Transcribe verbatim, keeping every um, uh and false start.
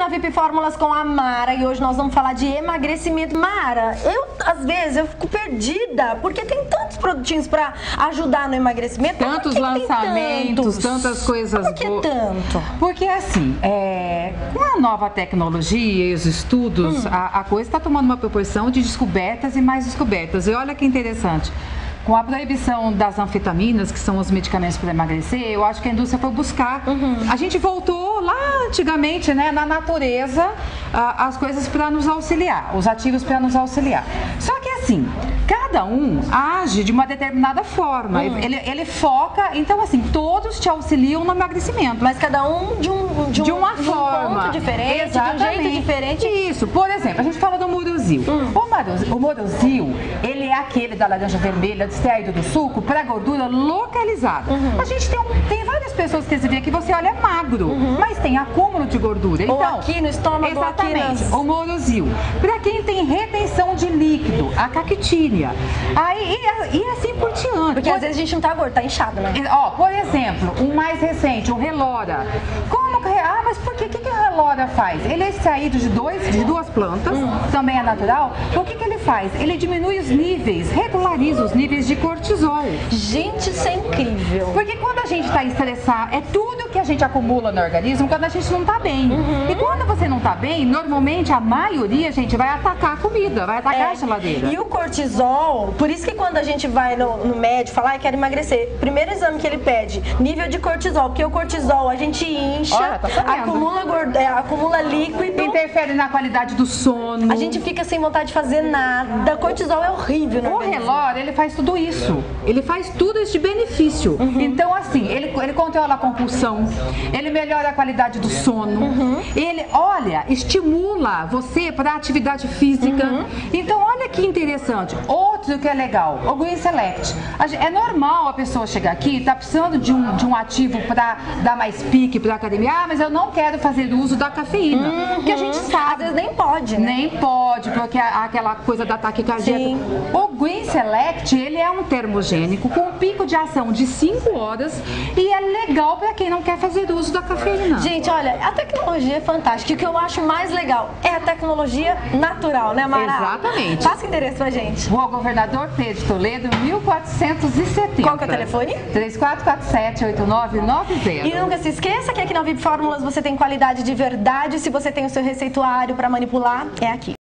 na V I P Fórmulas com a Mara e hoje nós vamos falar de emagrecimento. Mara, eu às vezes eu fico perdida porque tem tantos produtinhos pra ajudar no emagrecimento. Tantos lançamentos, tantas coisas boas. Por que tanto? Porque assim, é, com a nova tecnologia e os estudos, hum. a, a coisa está tomando uma proporção de descobertas e mais descobertas. E olha que interessante. Com a proibição das anfetaminas, que são os medicamentos para emagrecer, eu acho que a indústria foi buscar. Uhum. A gente voltou lá antigamente, né, na natureza, a, as coisas para nos auxiliar, os ativos para nos auxiliar. Só que assim, cada um age de uma determinada forma. Uhum. Ele, ele foca, então assim, todos te auxiliam no emagrecimento. Mas cada um de, um, de, um, de uma de forma. Um ponto diferente, Exatamente. De um jeito diferente. Isso. Por exemplo, a gente fala do Morozil. Uhum. O Morozil, o Morozil, ele é aquele da laranja vermelha, extraído do suco para gordura localizada. Uhum. A gente tem, um, tem várias pessoas que você vê que você olha é magro, uhum. mas tem acúmulo de gordura. Ou então, aqui no estômago, exatamente, aqui nas... o Morozil. Para quem tem retenção de líquido, a cactínia. Aí, e, e assim por diante. Porque por... às vezes a gente não tá gordo, tá inchado, né? Ó, por exemplo, um mais recente, o Relora. Como que... Ah, mas por que o que, que o Relora faz? Ele é extraído de, dois, de duas plantas, hum. também é natural. O que, que ele faz? Ele diminui os níveis, regulariza os níveis de cortisol. Gente, isso é incrível. Porque quando a gente está estressado, é tudo que a gente acumula no organismo quando a gente não está bem. Uhum. E quando você não está bem, normalmente a maioria, gente, vai atacar a comida, vai atacar é. a geladeira. E o cortisol, por isso que quando a gente vai no, no médico falar, ah, quero emagrecer, primeiro exame que ele pede, nível de cortisol, porque o cortisol a gente incha, Olha, tá acumula, gordo, é, acumula líquido. Interfere na qualidade do sono. A gente fica sem vontade de fazer nada. Cortisol é horrível, né? O Relora, ele faz tudo isso. Ele faz tudo isso de benefício. Uhum. Então, assim, ele, ele controla a compulsão, ele melhora a qualidade do sono, uhum. ele, olha, estimula você para atividade física. Uhum. Então, olha que interessante. Outro que é legal, o Green Select. É normal a pessoa chegar aqui, tá precisando de um, de um ativo para dar mais pique para academia. Ah, mas eu não quero fazer uso da cafeína. Uhum. Porque a gente sabe. Às vezes nem pode, né? Nem pode, porque a, aquela coisa da taquicardia. Sim. O Green Select, ele é um termogênico com um pico de ação de cinco horas e é legal para quem não quer fazer uso da cafeína. Gente, olha, a tecnologia é fantástica. O que eu acho mais legal é a tecnologia natural, né, Mara? Exatamente. Passa o endereço pra gente. Rua Governador Pedro Toledo, mil quatrocentos e setenta. Qual que é o telefone? três quatro quatro sete, oito nove nove zero. E nunca se esqueça que aqui na V I P Fórmulas você tem qualidade de verdade. Se você tem o seu receituário para manipular, é aqui.